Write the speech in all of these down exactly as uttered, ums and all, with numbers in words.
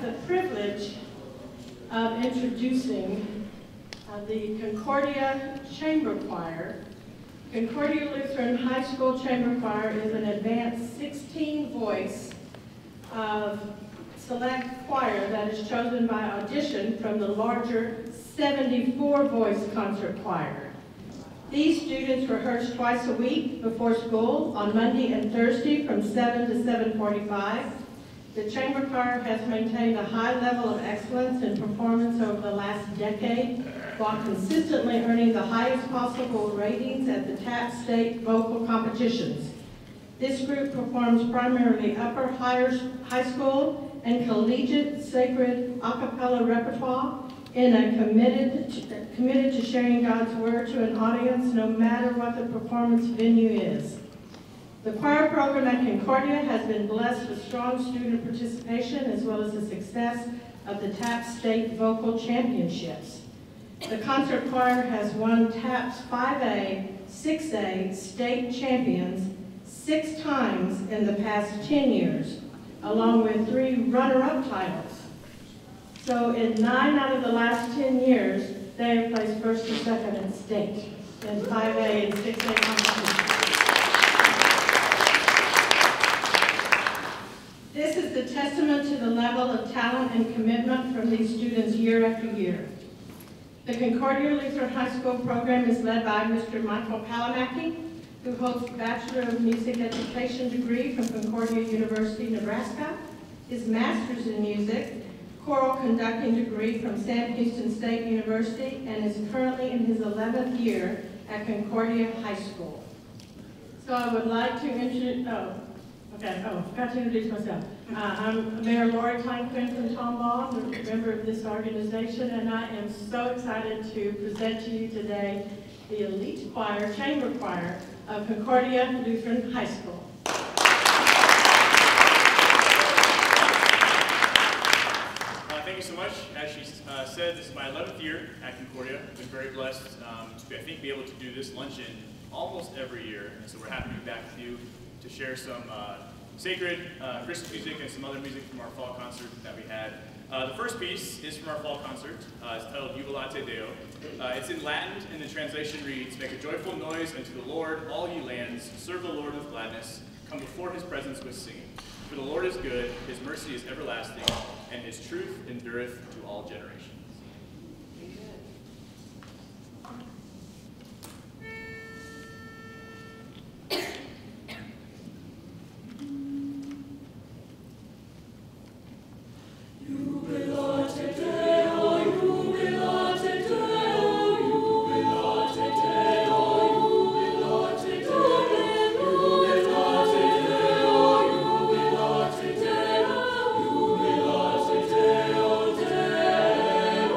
the privilege of introducing uh, the Concordia Chamber Choir. Concordia Lutheran High School Chamber Choir is an advanced sixteen voice of select choir that is chosen by audition from the larger seventy-four voice concert choir. These students rehearse twice a week before school on Monday and Thursday from seven to seven forty-five. The chamber choir has maintained a high level of excellence in performance over the last decade, while consistently earning the highest possible ratings at the T A P state vocal competitions. This group performs primarily upper higher, high school and collegiate sacred a cappella repertoire in a committed to, committed to sharing God's word to an audience no matter what the performance venue is. The choir program at Concordia has been blessed with strong student participation as well as the success of the T A P State Vocal Championships. The concert choir has won T A P's five A, six A state champions six times in the past ten years, along with three runner-up titles. So in nine out of the last ten years, they have placed first or second in state in five A and six A competitions. This is the testament to the level of talent and commitment from these students year after year. The Concordia Lutheran High School program is led by Mister Michael Palamaki, who holds a Bachelor of Music Education degree from Concordia University, Nebraska, his Master's in Music, choral conducting degree from Sam Houston State University, and is currently in his eleventh year at Concordia High School. So I would like to introduce, oh, okay, oh, I forgot to introduce myself. Uh, I'm Mayor Lori Kleinquin from Tomball, a member of this organization, and I am so excited to present to you today the elite choir, chamber choir of Concordia Lutheran High School. Uh, thank you so much. As she uh, said, this is my eleventh year at Concordia. I've been very blessed um, to, I think, be able to do this luncheon almost every year, and so we're happy to be back with you to share some uh, sacred uh, Christmas music and some other music from our fall concert that we had. Uh, the first piece is from our fall concert. Uh, it's titled Jubilate Deo. Uh, it's in Latin, and the translation reads, "Make a joyful noise unto the Lord, all ye lands. Serve the Lord with gladness. Come before his presence with singing. For the Lord is good, his mercy is everlasting, and his truth endureth to all generations." Deo,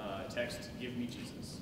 uh, text, "Give Me Jesus."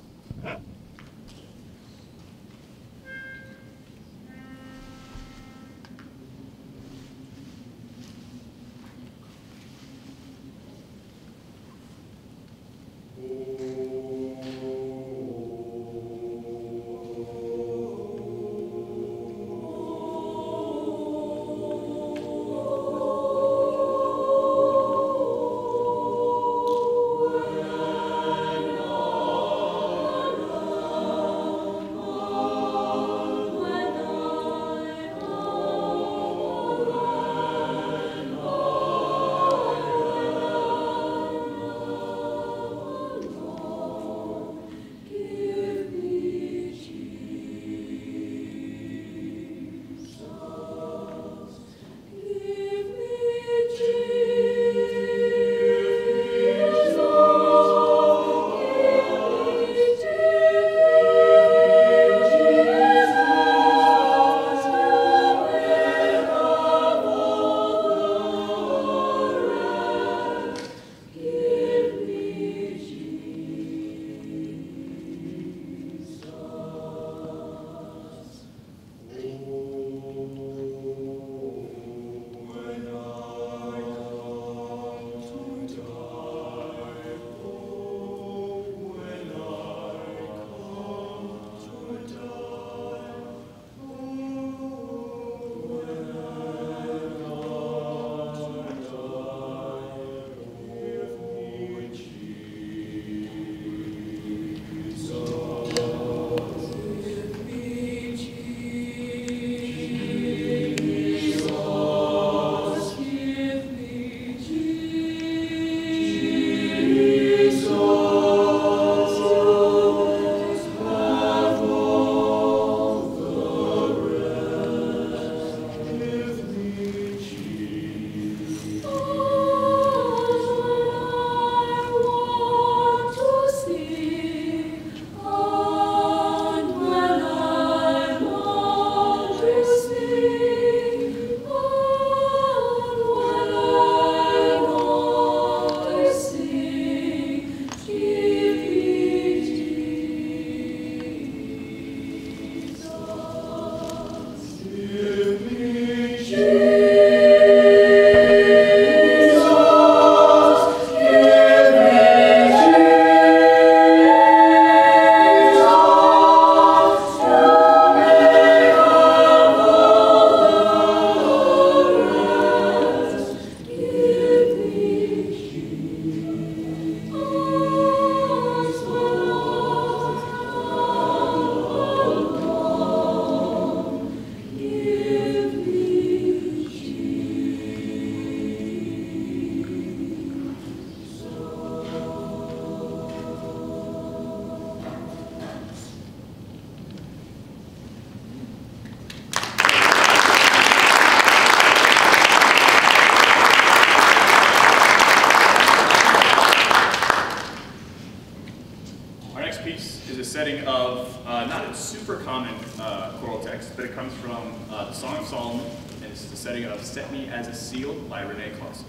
setting of uh, not a super common uh, choral text, but it comes from uh, the Song of Solomon, and it's the setting of "Set Me as a Seal" by Renee Clausen.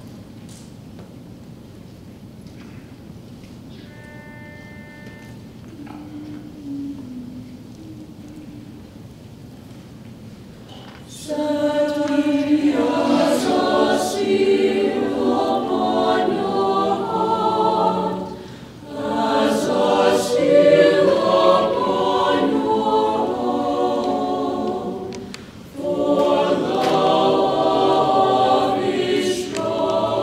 For the love is strong.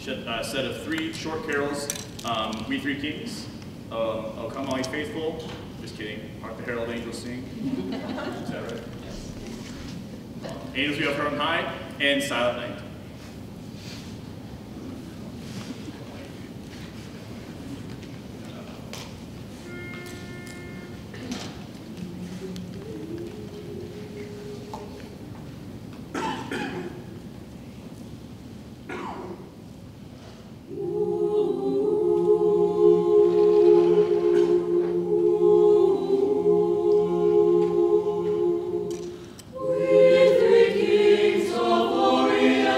uh, set of three short carols, um, We Three Kings, um, Oh Come All Ye Faithful, just kidding, Hark the Herald Angels Sing, is that right? Angels We Up From High, and Silent Night. We three kings of Orient.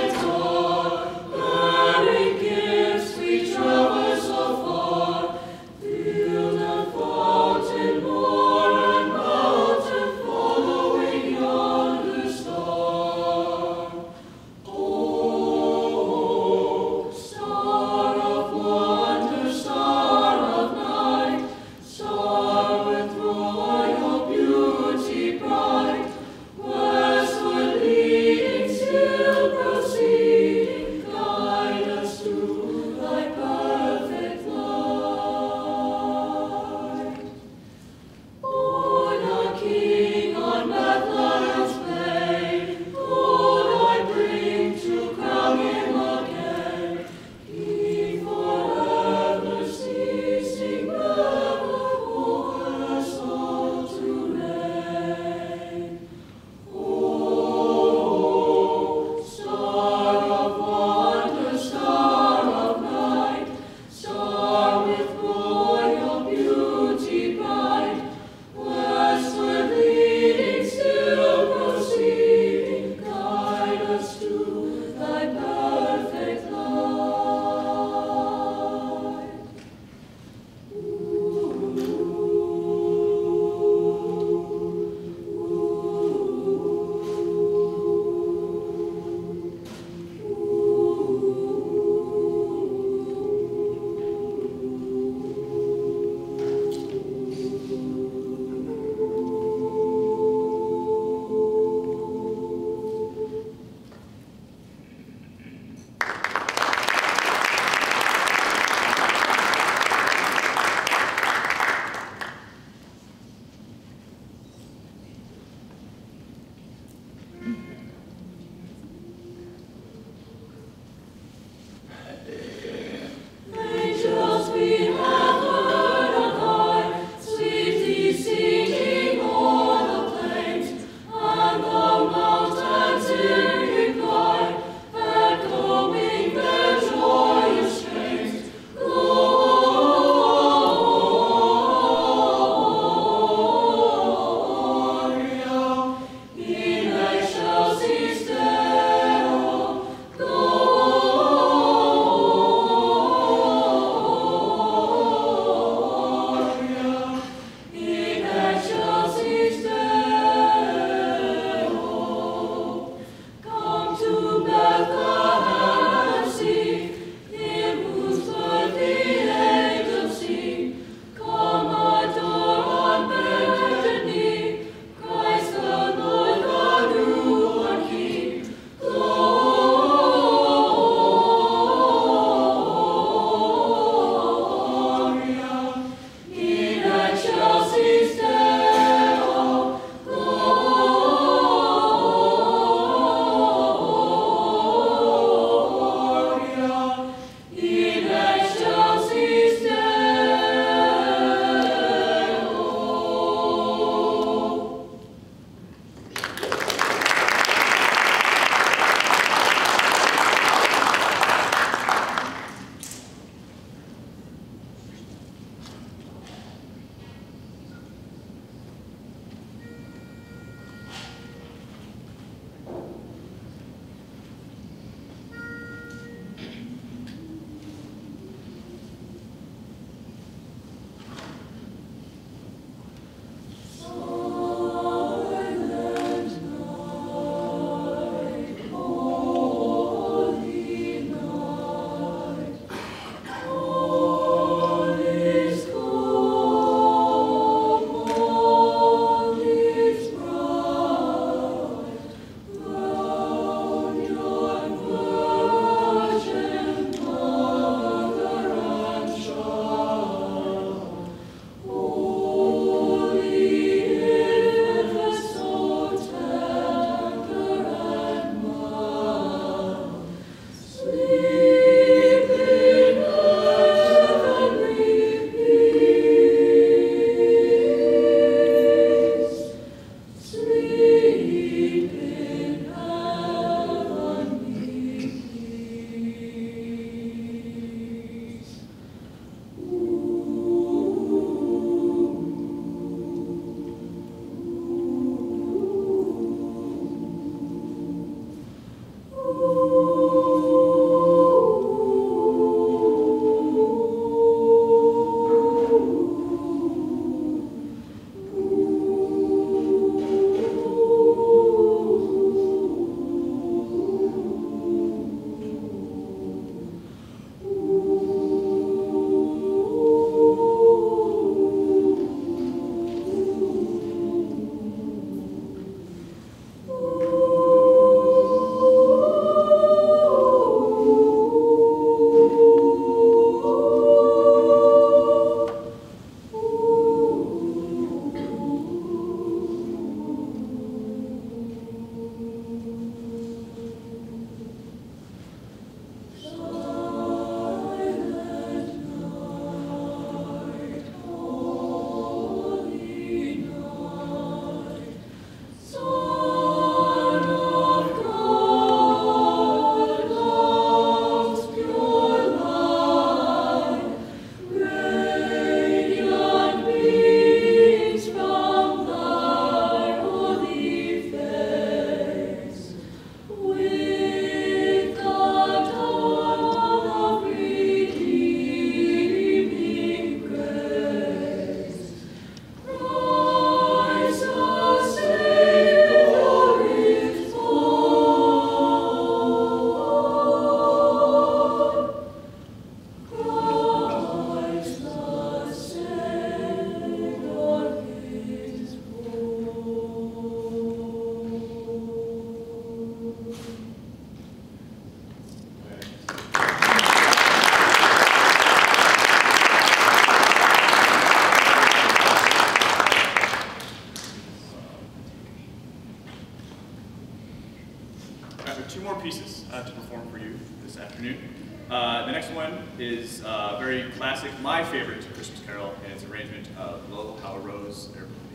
Uh, the next one is uh, very classic, my favorite Christmas carol, and it's an arrangement of Lo, How a Rose E'er Blooming.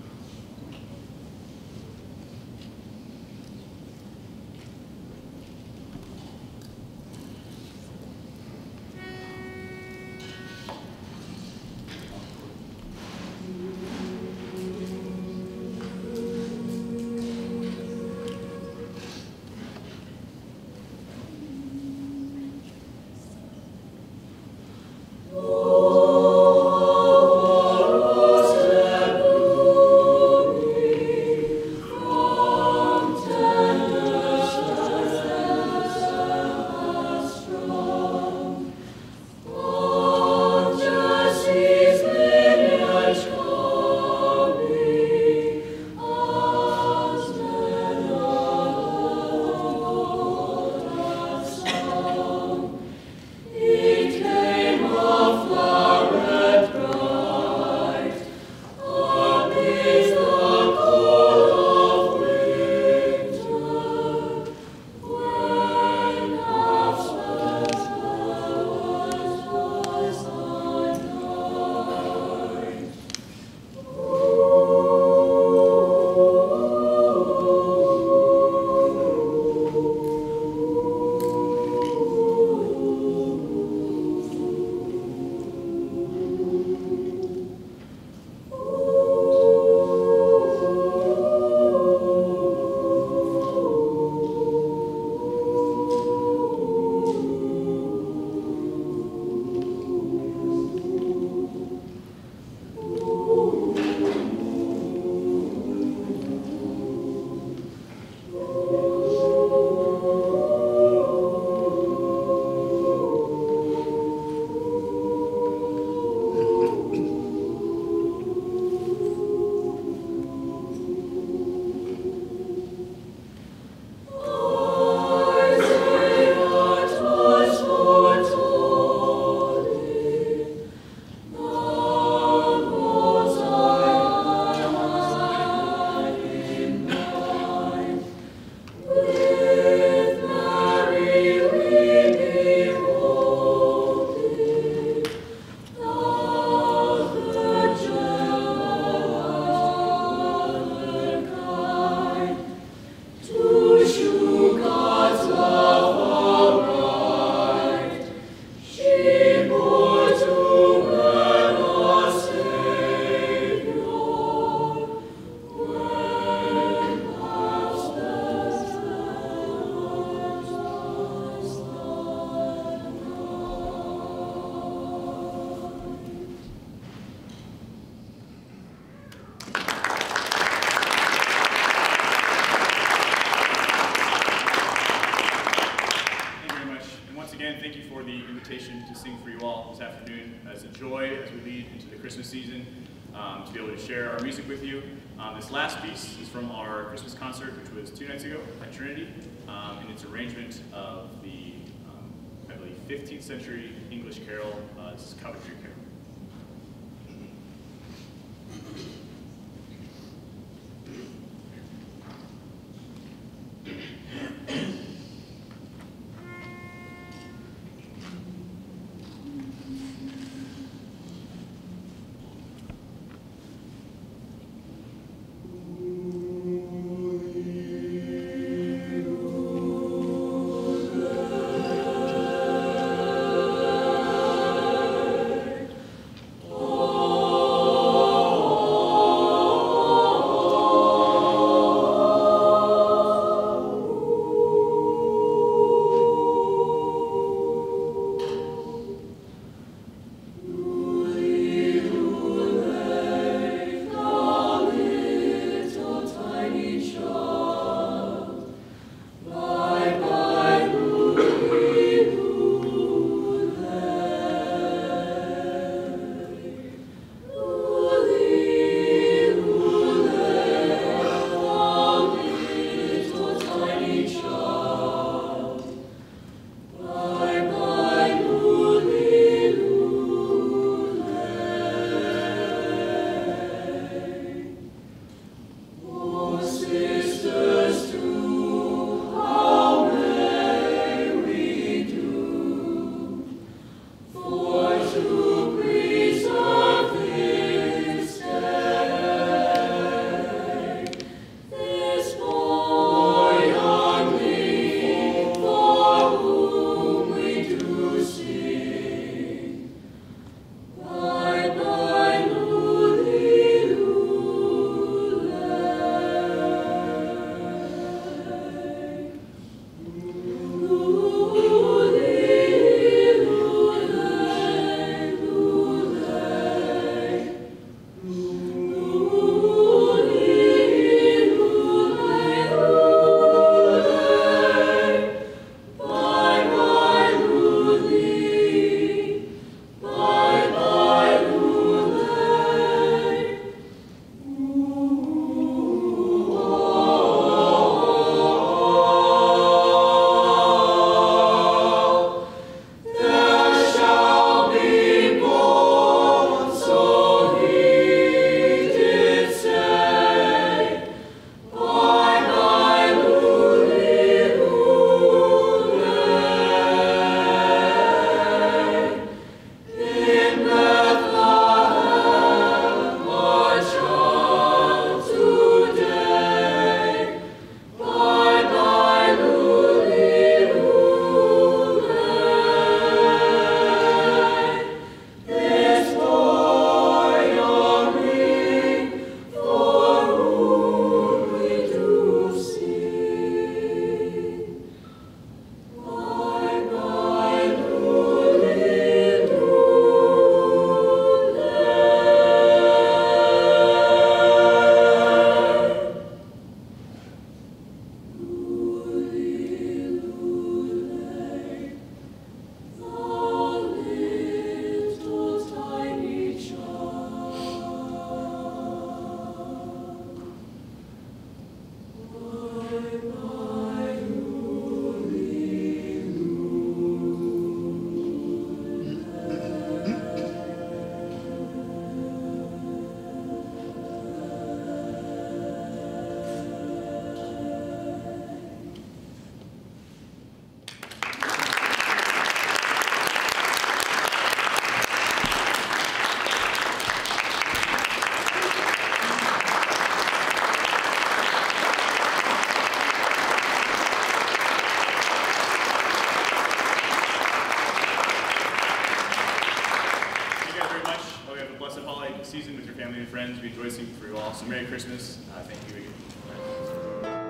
To sing for you all this afternoon. It's a joy as we lead into the Christmas season um, to be able to share our music with you. Um, this last piece is from our Christmas concert, which was two nights ago at Trinity, um, and it's arrangement of the, um, I believe, fifteenth century English carol. Uh, this is Coventry Carol. to be rejoicing for you all. So Merry Christmas. Uh, thank you again.